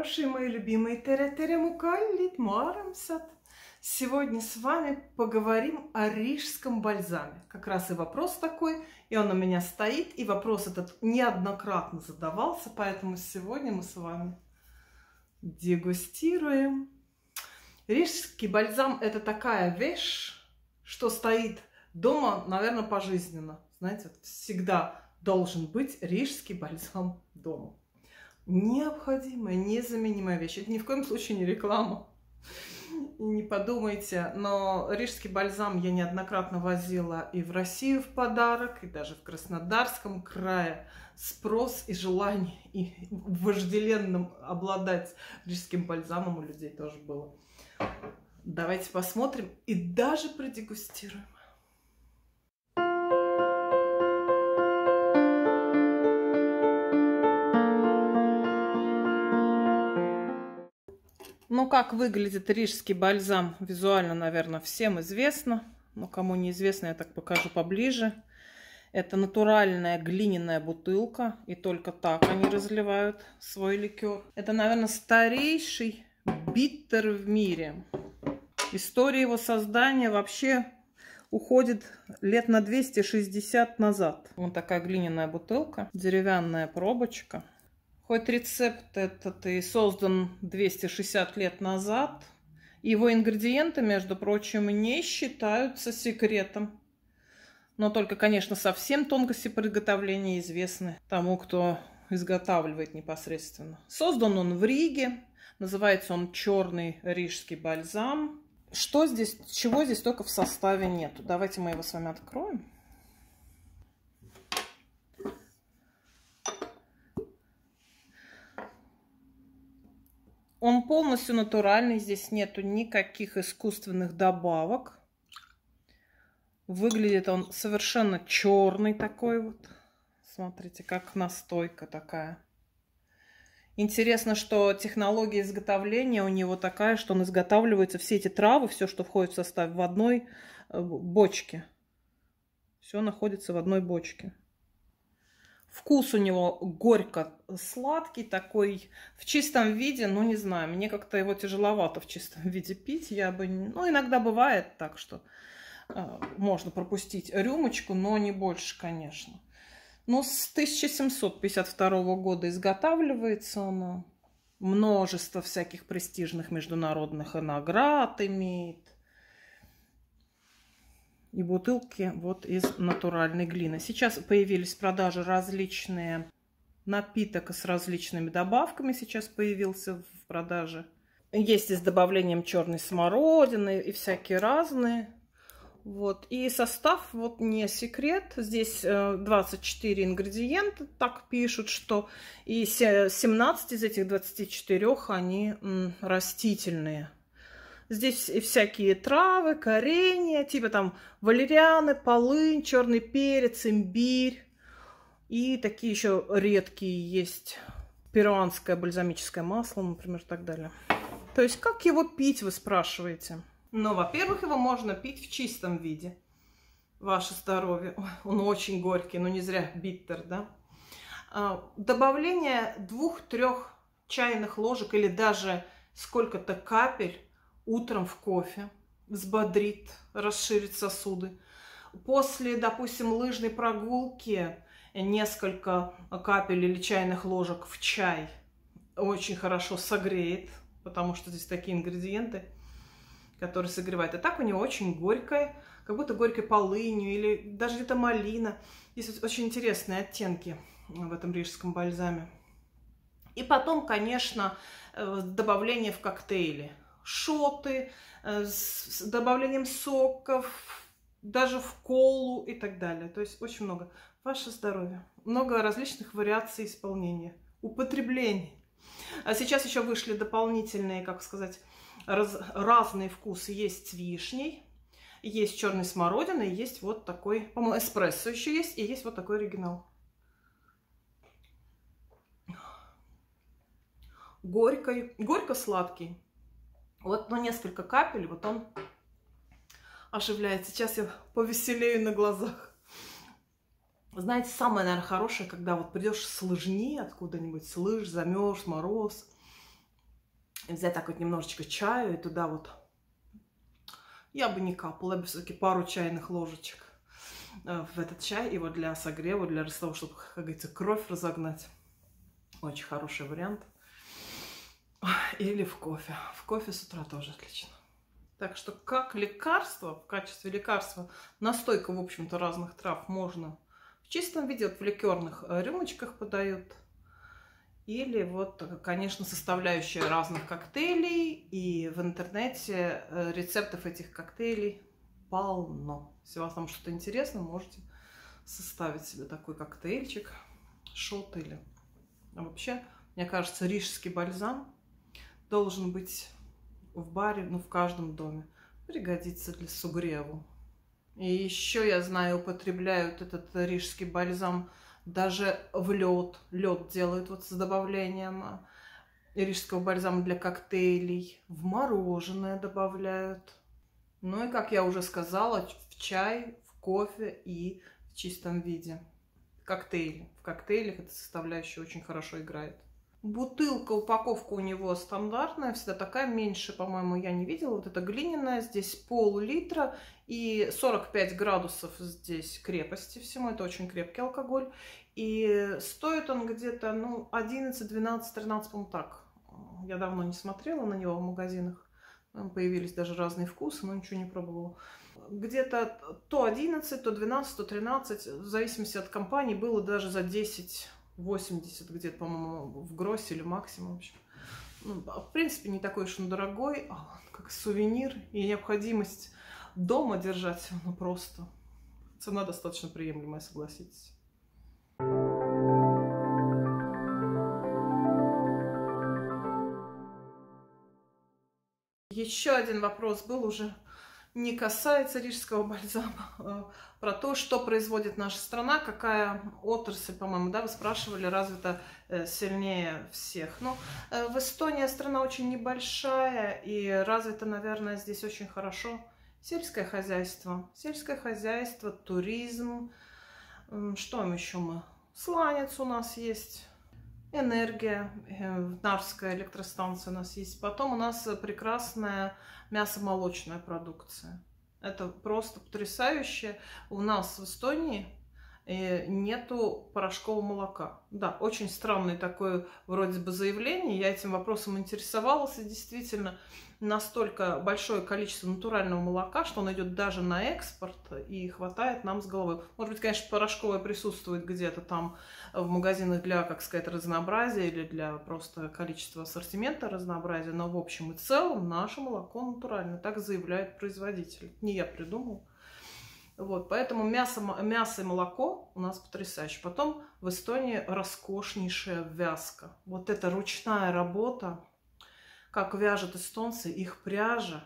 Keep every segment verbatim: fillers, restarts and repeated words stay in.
хорошие, мои любимые тере-тере-мукаллит марамсат. Сегодня с вами поговорим о рижском бальзаме. Как раз и вопрос такой, и он у меня стоит, и вопрос этот неоднократно задавался, поэтому сегодня мы с вами дегустируем. Рижский бальзам – это такая вещь, что стоит дома, наверное, пожизненно. Знаете, всегда должен быть рижский бальзам дома. Необходимая, незаменимая вещь. Это ни в коем случае не реклама. Не подумайте, но рижский бальзам я неоднократно возила и в Россию в подарок, и даже в Краснодарском крае. Спрос и желание и вожделенным обладать рижским бальзамом у людей тоже было. Давайте посмотрим и даже продегустируем. Ну, как выглядит рижский бальзам, визуально, наверное, всем известно. Но кому не известно, я так покажу поближе. Это натуральная глиняная бутылка, и только так они разливают свой ликер. Это, наверное, старейший биттер в мире. История его создания вообще уходит лет на двести шестьдесят назад. Вот такая глиняная бутылка, деревянная пробочка. Хоть рецепт этот и создан двести шестьдесят лет назад, его ингредиенты, между прочим, не считаются секретом. Но только, конечно, совсем тонкости приготовления известны тому, кто изготавливает непосредственно. Создан он в Риге, называется он черный рижский бальзам. Что здесь, чего здесь только в составе нету? Давайте мы его с вами откроем. Он полностью натуральный, здесь нету никаких искусственных добавок. Выглядит он совершенно черный такой вот. Смотрите, как настойка такая. Интересно, что технология изготовления у него такая, что он изготавливается, все эти травы, все, что входит в состав, в одной бочке. Все находится в одной бочке. Вкус у него горько-сладкий такой, в чистом виде, ну не знаю, мне как-то его тяжеловато в чистом виде пить, я бы, ну иногда бывает так, что э, можно пропустить рюмочку, но не больше, конечно. Но с тысяча семьсот пятьдесят второго года изготавливается он, множество всяких престижных международных наград имеет. И бутылки вот из натуральной глины. Сейчас появились в продаже различные напитки с различными добавками. Сейчас появился в продаже. Есть и с добавлением черной смородины и всякие разные. Вот. И состав вот не секрет. Здесь двадцать четыре ингредиента, так пишут, что и семнадцать из этих двадцати четырёх они растительные. Здесь и всякие травы, коренья, типа там валерианы, полынь, черный перец, имбирь. И такие еще редкие есть. Перуанское бальзамическое масло, например, и так далее. То есть, как его пить, вы спрашиваете? Ну, во-первых, его можно пить в чистом виде. Ваше здоровье. Ой, он очень горький, но не зря биттер, да? Добавление двух-трех чайных ложек или даже сколько-то капель утром в кофе взбодрит, расширит сосуды. После, допустим, лыжной прогулки несколько капель или чайных ложек в чай очень хорошо согреет, потому что здесь такие ингредиенты, которые согревают. И так у него очень горькое, как будто горькой полынью или даже где-то малина. Есть очень интересные оттенки в этом рижском бальзаме. И потом, конечно, добавление в коктейли. Шоты с добавлением соков, даже в колу и так далее. То есть очень много. Ваше здоровье. Много различных вариаций исполнения, употребления. А сейчас еще вышли дополнительные, как сказать, раз, разные вкусы. Есть с вишней, есть черной смородиной, есть вот такой, по-моему, эспрессо еще есть, и есть вот такой оригинал. Горький, горько-сладкий. Вот, ну, несколько капель, вот он оживляет. Сейчас я повеселею на глазах. Знаете, самое, наверное, хорошее, когда вот придешь с лыжни откуда-нибудь, с лыж, замерз, мороз, взять так вот немножечко чаю и туда вот, я бы не капала, я бы все-таки пару чайных ложечек в этот чай, его для согрева, для того, чтобы, как говорится, кровь разогнать. Очень хороший вариант. Или в кофе. В кофе с утра тоже отлично. Так что как лекарство, в качестве лекарства, настойка, в общем-то, разных трав можно в чистом виде, вот в ликерных рюмочках подают. Или вот, конечно, составляющие разных коктейлей. И в интернете рецептов этих коктейлей полно. Если у вас там что-то интересное, можете составить себе такой коктейльчик, шот или... А вообще, мне кажется, рижский бальзам должен быть в баре, ну, в каждом доме. Пригодится для сугреву. И еще, я знаю, употребляют этот рижский бальзам даже в лед. Лед делают вот с добавлением рижского бальзама для коктейлей. В мороженое добавляют. Ну и, как я уже сказала, в чай, в кофе и в чистом виде. Коктейли. В коктейлях эта составляющая очень хорошо играет. Бутылка, упаковка у него стандартная, всегда такая, меньше, по-моему, я не видела. Вот это глиняная, здесь пол-литра и сорок пять градусов здесь крепости всему. Это очень крепкий алкоголь. И стоит он где-то, ну, одиннадцать, двенадцать, тринадцать, по-моему, так. Я давно не смотрела на него в магазинах. Там появились даже разные вкусы, но ничего не пробовала. Где-то то одиннадцать, то двенадцать, то тринадцать, в зависимости от компании, было даже за десять восемьдесят где-то, по-моему, в Гроссе или Максимум. В общем. Ну, в принципе, не такой уж он дорогой, а как сувенир и необходимость дома держать, ну просто. Цена достаточно приемлемая, согласитесь. Еще один вопрос был уже, не касается рижского бальзама, про то, что производит наша страна, какая отрасль, по-моему, да, вы спрашивали, развита сильнее всех. Ну, в Эстонии страна очень небольшая и развита, наверное, здесь очень хорошо сельское хозяйство. Сельское хозяйство, туризм, что еще мы? Сланец у нас есть. Энергия, Нарвская электростанция у нас есть. Потом у нас прекрасная мясомолочная продукция. Это просто потрясающе. У нас в Эстонии нету порошкового молока. Да, очень странное такое вроде бы заявление. Я этим вопросом интересовалась. И действительно, настолько большое количество натурального молока, что он идет даже на экспорт и хватает нам с головой. Может быть, конечно, порошковое присутствует где-то там в магазинах для, как сказать, разнообразия или для просто количества ассортимента разнообразия. Но в общем и целом наше молоко натуральное. Так заявляет производитель. Не я придумал. Вот, поэтому мясо, мясо и молоко у нас потрясающе. Потом в Эстонии роскошнейшая вязка. Вот это ручная работа, как вяжут эстонцы, их пряжа,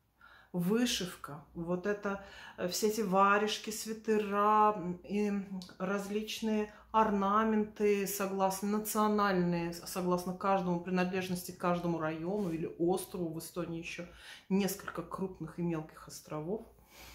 вышивка, вот это все эти варежки, свитера и различные орнаменты, согласно национальные, согласно каждому, принадлежности к каждому району или острову. В Эстонии еще несколько крупных и мелких островов.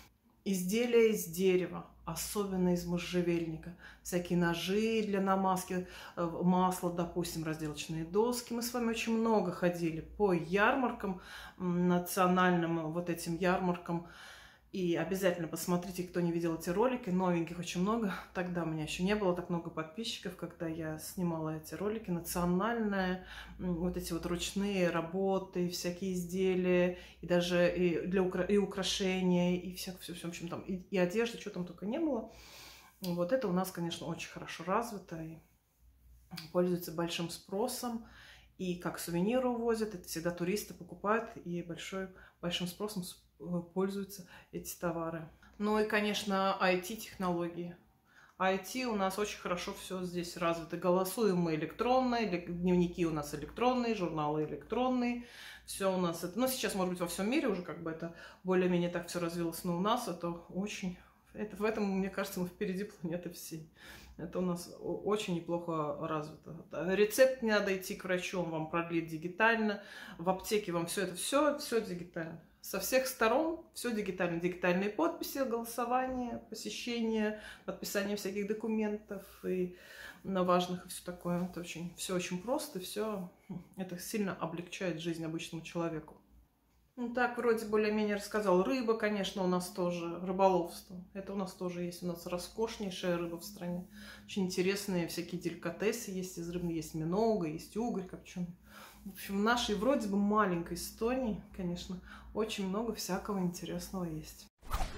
Изделия из дерева, особенно из можжевельника. Всякие ножи для намазки масла, допустим, разделочные доски. Мы с вами очень много ходили по ярмаркам, национальным вот этим ярмаркам. И обязательно посмотрите, кто не видел эти ролики. Новеньких очень много. Тогда у меня еще не было так много подписчиков, когда я снимала эти ролики. Национальные, вот эти вот ручные работы, всякие изделия, и даже и для укра... и украшения, и всякое, все, все, в общем, там, и, и одежда, что там только не было. Вот это у нас, конечно, очень хорошо развито и пользуется большим спросом. И как сувениры увозят, это всегда туристы покупают, и большой, большим спросом пользуются эти товары. Ну и, конечно, ай ти-технологии. ай ти у нас очень хорошо все здесь развито. Голосуем мы электронные, дневники у нас электронные, журналы электронные. Все у нас это... Ну, сейчас, может быть, во всем мире уже как бы это более-менее так все развилось, но у нас это очень... Это, в этом, мне кажется, мы впереди планеты всей. Это у нас очень неплохо развито. Рецепт не надо идти к врачу, он вам продлит дигитально. В аптеке вам все это, все, все дигитально. Со всех сторон все дигитально. Дигитальные подписи, голосование, посещение, подписание всяких документов и на важных и все такое. Это очень, все очень просто, все это сильно облегчает жизнь обычному человеку. Ну, так, вроде более-менее рассказал. Рыба, конечно, у нас тоже, рыболовство. Это у нас тоже есть. У нас роскошнейшая рыба в стране. Очень интересные всякие деликатесы есть из рыбы. Есть минога, есть угорь копченый. В общем, в нашей вроде бы маленькой Эстонии, конечно, очень много всякого интересного есть.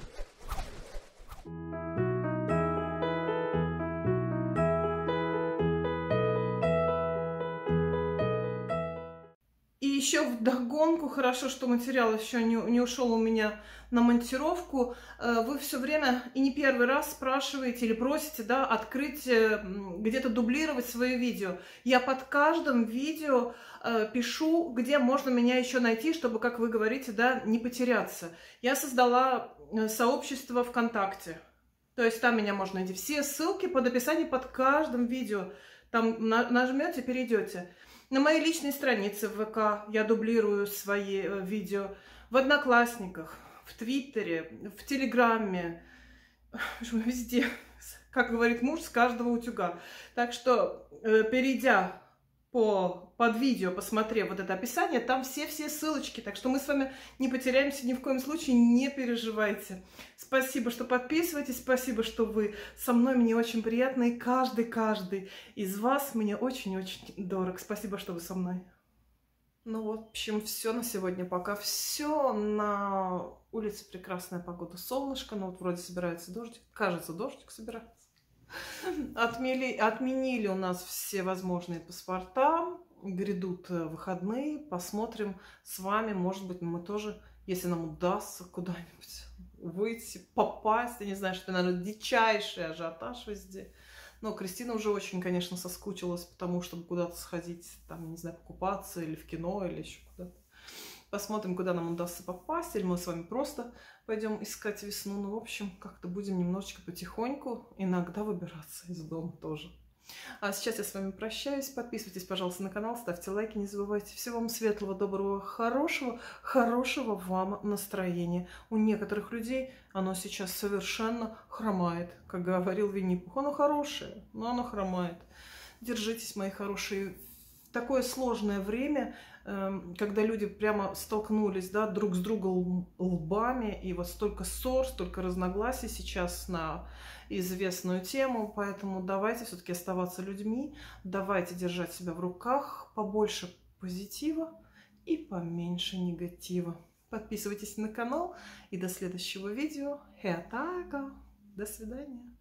И еще вдогонку, хорошо, что материал еще не, не ушел у меня на монтировку. Вы все время и не первый раз спрашиваете или просите, да, открыть, где-то дублировать свои видео. Я под каждым видео э, пишу, где можно меня еще найти, чтобы, как вы говорите, да, не потеряться. Я создала сообщество ВКонтакте. То есть там меня можно найти. Все ссылки под описанием под каждым видео. Там нажмете, перейдете. На моей личной странице в ВК я дублирую свои э, видео, в Одноклассниках, в Твиттере, в Телеграме, везде, как говорит муж, с каждого утюга. Так что, э, перейдя по, под видео, посмотрев вот это описание, там все-все ссылочки, так что мы с вами не потеряемся ни в коем случае, не переживайте. Спасибо, что подписываетесь, спасибо, что вы со мной, мне очень приятно, и каждый-каждый из вас мне очень-очень дорог. Спасибо, что вы со мной. Ну, в общем, все на сегодня пока. Все. На улице прекрасная погода, солнышко, но вот вроде собирается дождик, кажется, дождик собирается. Отмели, отменили у нас все возможные паспорта, грядут выходные, посмотрим с вами, может быть, мы тоже, если нам удастся куда-нибудь выйти, попасть, я не знаю, что, наверное, дичайший ажиотаж везде. Но Кристина уже очень, конечно, соскучилась, потому чтобы куда-то сходить, там, не знаю, покупаться или в кино, или еще куда-то. Посмотрим, куда нам удастся попасть, или мы с вами просто пойдем искать весну. Ну, в общем, как-то будем немножечко потихоньку иногда выбираться из дома тоже. А сейчас я с вами прощаюсь. Подписывайтесь, пожалуйста, на канал, ставьте лайки, не забывайте. Всего вам светлого, доброго, хорошего, хорошего вам настроения. У некоторых людей оно сейчас совершенно хромает. Как говорил Винни-Пух, оно хорошее, но оно хромает. Держитесь, мои хорошие. В такое сложное время, когда люди прямо столкнулись, да, друг с другом лбами, и вот столько ссор, столько разногласий сейчас на известную тему, поэтому давайте все-таки оставаться людьми, давайте держать себя в руках, побольше позитива и поменьше негатива. Подписывайтесь на канал и до следующего видео. До свидания.